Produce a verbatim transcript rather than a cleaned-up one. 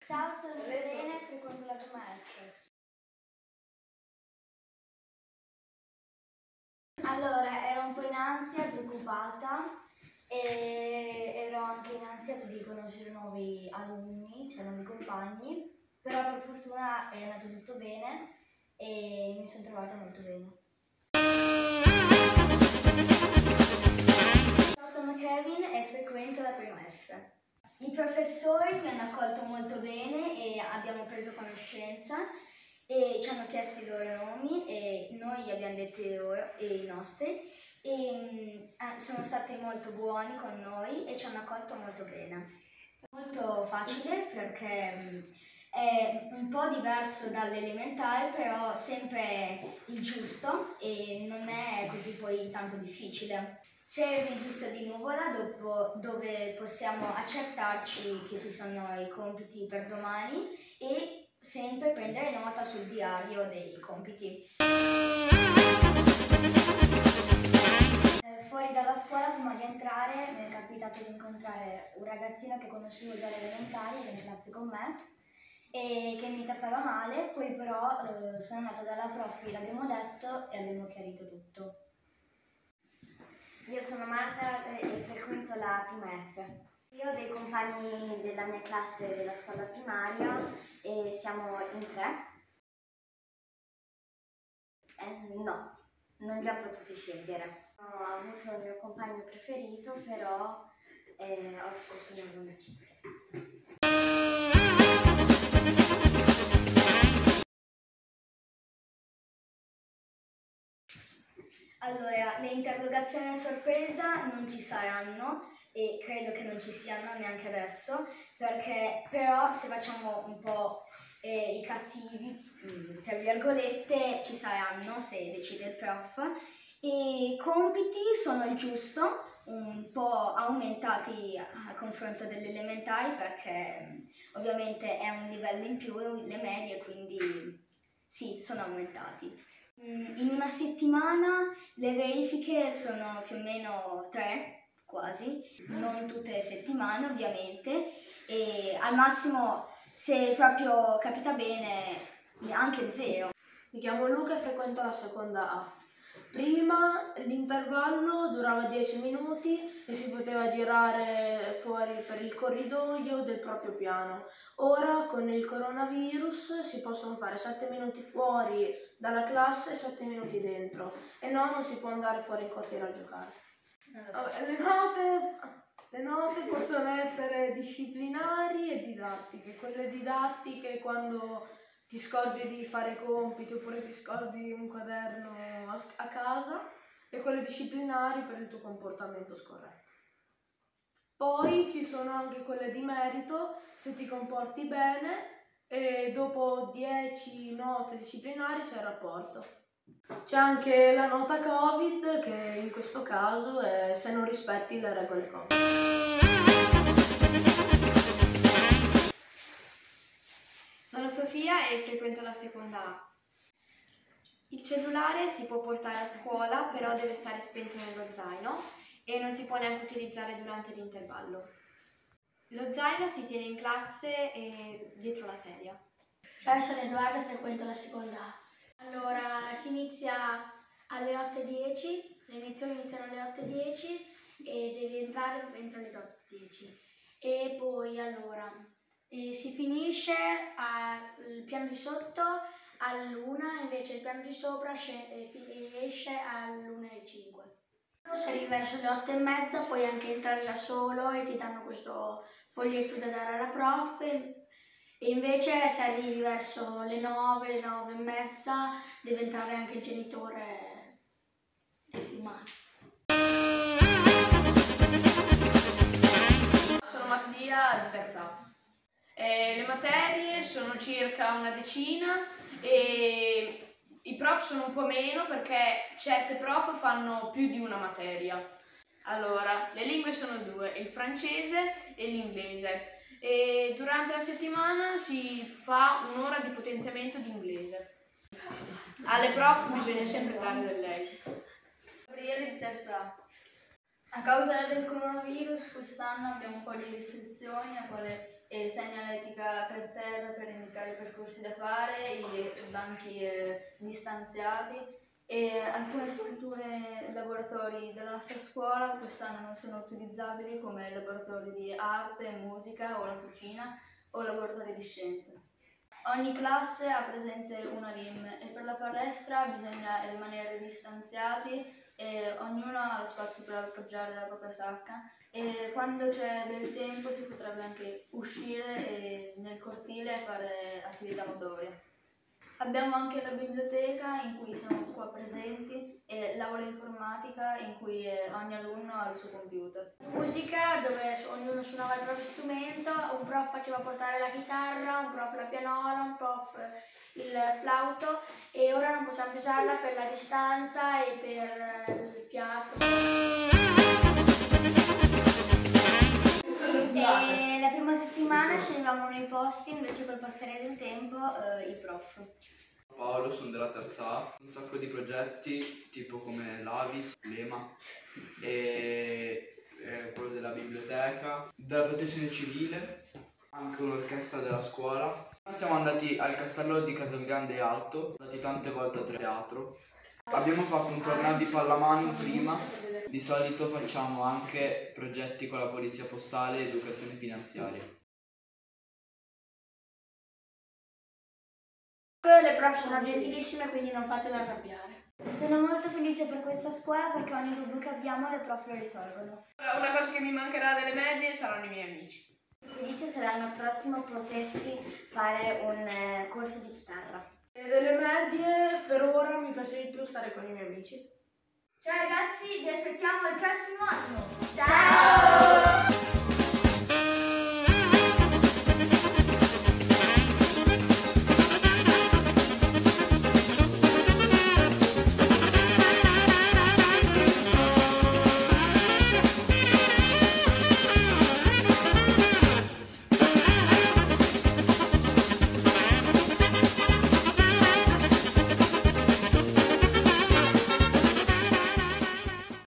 Ciao, sono Serena e frequento la prima F. Allora, ero un po' in ansia, preoccupata e ero anche in ansia di conoscere nuovi alunni, cioè nuovi compagni, però per fortuna è andato tutto bene e mi sono trovata molto bene. Ciao, sono Kevin e frequento la prima F. I professori mi hanno accolto molto bene e abbiamo preso conoscenza e ci hanno chiesto i loro nomi e noi abbiamo detto i loro e i nostri e um, sono stati molto buoni con noi e ci hanno accolto molto bene. Molto facile perché um, è un po' diverso dall'elementare, però sempre il giusto e non è così poi tanto difficile. C'è il registro di nuvola dopo, dove possiamo accertarci che ci sono i compiti per domani e sempre prendere nota sul diario dei compiti. Eh, fuori dalla scuola, prima di entrare, mi è capitato di incontrare un ragazzino che conoscevo già alle elementari, era in classe con me, e che mi trattava male, poi però eh, sono andata dalla prof, l'abbiamo detto e abbiamo chiarito tutto. Io sono Marta e frequento la prima F. Io ho dei compagni della mia classe della scuola primaria e siamo in tre. Eh, no, non li ho potuti scegliere. Ho avuto il mio compagno preferito, però eh, ho stretto una buona amicizia. Allora, le interrogazioni a sorpresa non ci saranno e credo che non ci siano neanche adesso, perché però se facciamo un po' eh, i cattivi, mh, tra virgolette, ci saranno se decide il prof. E i compiti sono il giusto, un po' aumentati a, a confronto delle elementari perché mh, ovviamente è un livello in più, le medie, quindi sì, sono aumentati. In una settimana le verifiche sono più o meno tre, quasi, non tutte le settimane ovviamente, e al massimo se proprio capita bene anche zero. Mi chiamo Luca e frequento la seconda A. Prima l'intervallo durava dieci minuti e si poteva girare fuori per il corridoio del proprio piano. Ora con il coronavirus si possono fare sette minuti fuori dalla classe e sette minuti dentro e no, non si può andare fuori in cortile a giocare. Vabbè, le note, le note possono essere disciplinari e didattiche. Quelle didattiche quando ti scordi di fare i compiti oppure ti scordi un quaderno a casa, e quelle disciplinari per il tuo comportamento scorretto. Poi ci sono anche quelle di merito se ti comporti bene e dopo dieci note disciplinari c'è il rapporto. C'è anche la nota Covid che in questo caso è se non rispetti le regole Covid. Sono Sofia e frequento la seconda A. Il cellulare si può portare a scuola, però deve stare spento nello zaino e non si può neanche utilizzare durante l'intervallo. Lo zaino si tiene in classe e dietro la sedia. Ciao, sono Edoardo e frequento la seconda A. Allora, si inizia alle otto e dieci, le lezioni iniziano alle otto e dieci e devi entrare entro le otto e dieci. E poi allora e si finisce al piano di sotto all'una, invece il piano di sopra esce all'una e cinque. Se arrivi verso le otto e mezza puoi anche entrare da solo e ti danno questo foglietto da dare alla prof. E invece se arrivi verso le nove, le nove e mezza deve entrare anche il genitore e filmare. Sono Mattia di terza A. Eh, le materie sono circa una decina e i prof sono un po' meno perché certe prof fanno più di una materia. Allora, le lingue sono due, il francese e l'inglese. E durante la settimana si fa un'ora di potenziamento di inglese. Alle prof bisogna sempre dare del lei. Gabriele di terza A. A causa del coronavirus quest'anno abbiamo un po' di restrizioni a quale e segnaletica per terra per indicare i percorsi da fare, i banchi eh, distanziati e alcune strutture e laboratori della nostra scuola quest'anno non sono utilizzabili come laboratori di arte, musica o la cucina o laboratori di scienze. Ogni classe ha presente una L I M e per la palestra bisogna rimanere distanziati e ognuno ha lo spazio per appoggiare la propria sacca e quando c'è del tempo si potrebbe anche uscire e nel cortile a fare attività motorie. Abbiamo anche la biblioteca in cui siamo qua presenti e l'aula informatica in cui ogni alunno ha il suo computer. Musica dove ognuno suonava il proprio strumento, un prof faceva portare la chitarra, un prof la pianola, un prof il flauto e ora non possiamo usarla per la distanza e per il fiato. E la prima settimana sceglievamo nei posti, invece col passare del tempo eh, i prof. Paolo, sono della terza A, un sacco di progetti tipo come l'Avis, l'E M A e, e quello della biblioteca, della protezione civile, anche un'orchestra della scuola. Siamo andati al Castello di Casalgrande Alto, siamo andati tante volte a teatro. Abbiamo fatto un torneo di pallamano prima, di solito facciamo anche progetti con la polizia postale e educazione finanziaria. Le prof sono gentilissime, quindi non fatele arrabbiare. Sono molto felice per questa scuola perché ogni dubbio che abbiamo le prof lo risolvono. Una cosa che mi mancherà delle medie saranno i miei amici. Felice se l'anno prossimo potessi fare un eh, corso di chitarra. E delle medie per ora mi piace di più stare con i miei amici. Ciao ragazzi, vi aspettiamo il prossimo anno. Ciao!